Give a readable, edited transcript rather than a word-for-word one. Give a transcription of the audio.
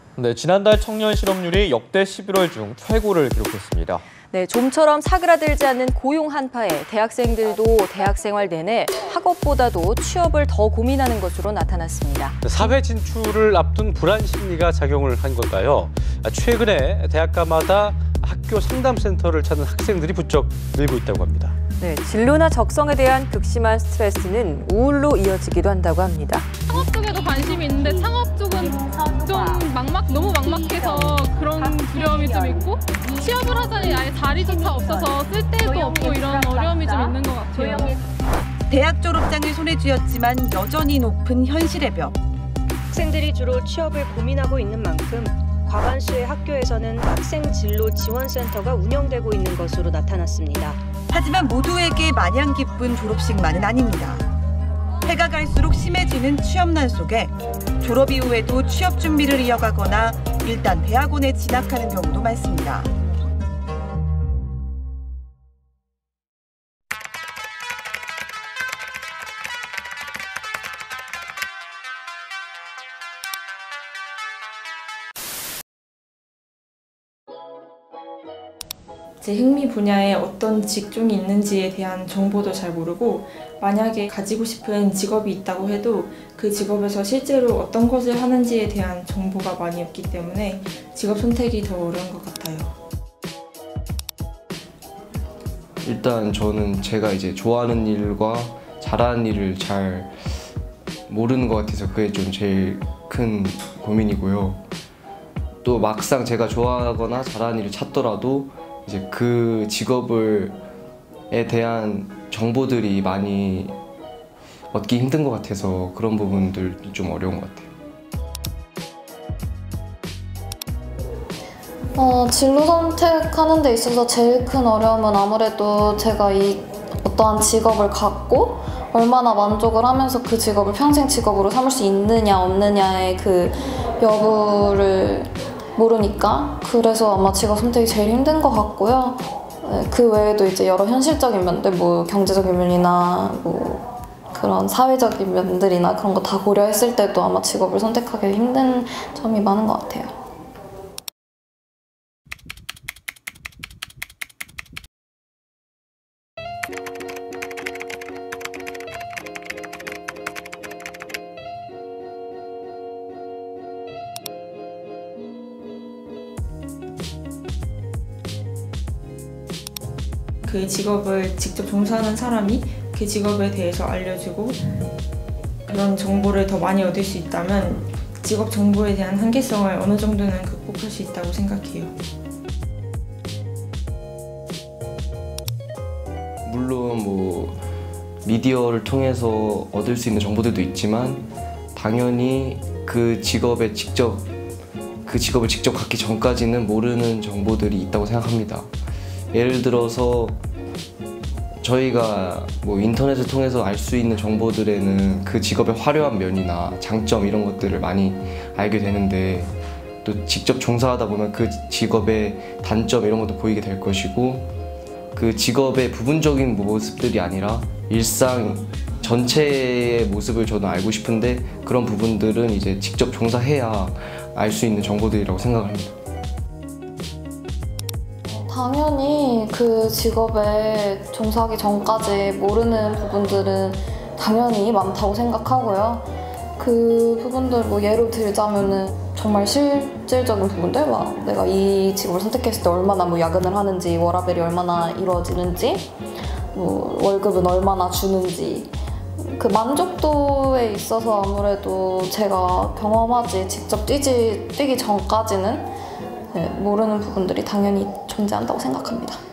네, 지난달 청년 실업률이 역대 11월 중 최고를 기록했습니다. 네, 좀처럼 사그라들지 않는 고용 한파에 대학생들도 대학 생활 내내 학업보다도 취업을 더 고민하는 것으로 나타났습니다. 사회 진출을 앞둔 불안 심리가 작용을 한 걸까요? 최근에 대학가마다 학교 상담센터를 찾는 학생들이 부쩍 늘고 있다고 합니다. 네, 진로나 적성에 대한 극심한 스트레스는 우울로 이어지기도 한다고 합니다. 창업 쪽에도 관심이 있는데 창업 쪽은 좀 너무 막막해서 그런 두려움이 좀 있고 취업을 하자니 아예 자리조차 없어서 쓸 데도 없고 이런 어려움이 좀 있는 것 같아요. 대학 졸업장을 손에 쥐었지만 여전히 높은 현실의 벽. 학생들이 주로 취업을 고민하고 있는 만큼 과반수의 학교에서는 학생 진로 지원센터가 운영되고 있는 것으로 나타났습니다. 하지만 모두에게 마냥 기쁜 졸업식만은 아닙니다. 해가 갈수록 심해지는 취업난 속에 졸업 이후에도 취업 준비를 이어가거나 일단 대학원에 진학하는 경우도 많습니다. 제 흥미 분야에 어떤 직종이 있는지에 대한 정보도 잘 모르고 만약에 가지고 싶은 직업이 있다고 해도 그 직업에서 실제로 어떤 것을 하는지에 대한 정보가 많이 없기 때문에 직업 선택이 더 어려운 것 같아요. 일단 저는 제가 이제 좋아하는 일과 잘하는 일을 잘 모르는 것 같아서 그게 좀 제일 큰 고민이고요. 또 막상 제가 좋아하거나 잘하는 일을 찾더라도 이제 그 직업에 대한 정보들이 많이 얻기 힘든 것 같아서 그런 부분들이 좀 어려운 것 같아요. 진로 선택하는 데 있어서 제일 큰 어려움은 아무래도 제가 이 어떠한 직업을 갖고 얼마나 만족을 하면서 그 직업을 평생 직업으로 삼을 수 있느냐 없느냐의 그 여부를 모르니까 그래서 아마 직업 선택이 제일 힘든 것 같고요. 그 외에도 이제 여러 현실적인 면들, 뭐 경제적인 면이나 뭐 그런 사회적인 면들이나 그런 거 다 고려했을 때도 아마 직업을 선택하기 힘든 점이 많은 것 같아요. 그 직업을 직접 종사하는 사람이 그 직업에 대해서 알려주고 그런 정보를 더 많이 얻을 수 있다면 직업 정보에 대한 한계성을 어느 정도는 극복할 수 있다고 생각해요. 물론 뭐 미디어를 통해서 얻을 수 있는 정보들도 있지만 당연히 그 직업을 직접 갖기 전까지는 모르는 정보들이 있다고 생각합니다. 예를 들어서 저희가 뭐 인터넷을 통해서 알 수 있는 정보들에는 그 직업의 화려한 면이나 장점 이런 것들을 많이 알게 되는데 또 직접 종사하다 보면 그 직업의 단점 이런 것도 보이게 될 것이고 그 직업의 부분적인 모습들이 아니라 일상 전체의 모습을 저는 알고 싶은데 그런 부분들은 이제 직접 종사해야 알 수 있는 정보들이라고 생각합니다. 당연히 그 직업에 종사하기 전까지 모르는 부분들은 당연히 많다고 생각하고요. 그 부분들 뭐 예로 들자면은 정말 실질적인 부분들, 막 내가 이 직업을 선택했을 때 얼마나 뭐 야근을 하는지, 워라밸이 얼마나 이루어지는지, 뭐 월급은 얼마나 주는지, 그 만족도에 있어서 아무래도 제가 경험하지 직접 뛰기 전까지는 모르는 부분들이 당연히 존재한다고 생각합니다.